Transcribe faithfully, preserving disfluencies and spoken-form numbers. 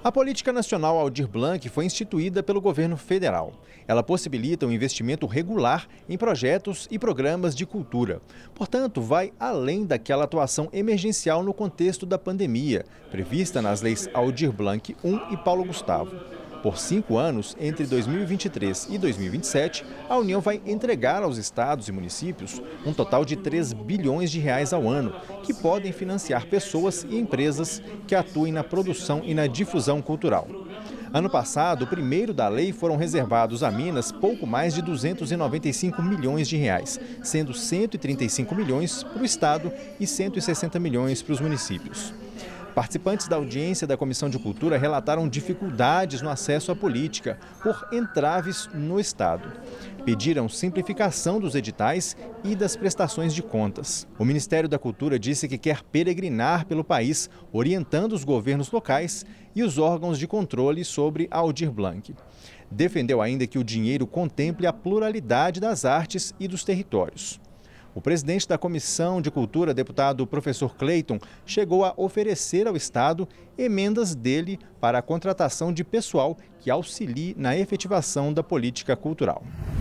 A Política Nacional Aldir Blanc foi instituída pelo governo federal. Ela possibilita um investimento regular em projetos e programas de cultura. Portanto, vai além daquela atuação emergencial no contexto da pandemia, prevista nas leis Aldir Blanc I e Paulo Gustavo. Por cinco anos, entre dois mil e vinte e três e dois mil e vinte e sete, a União vai entregar aos estados e municípios um total de três bilhões de reais ao ano, que podem financiar pessoas e empresas que atuem na produção e na difusão cultural. Ano passado, o primeiro da lei, foram reservados a Minas pouco mais de duzentos e noventa e cinco milhões de reais, sendo cento e trinta e cinco milhões para o estado e cento e sessenta milhões para os municípios. Participantes da audiência da Comissão de Cultura relataram dificuldades no acesso à política por entraves no Estado. Pediram simplificação dos editais e das prestações de contas. O Ministério da Cultura disse que quer peregrinar pelo país, orientando os governos locais e os órgãos de controle sobre a Aldir Blanc. Defendeu ainda que o dinheiro contemple a pluralidade das artes e dos territórios. O presidente da Comissão de Cultura, deputado professor Cleiton, chegou a oferecer ao Estado emendas dele para a contratação de pessoal que auxilie na efetivação da política cultural.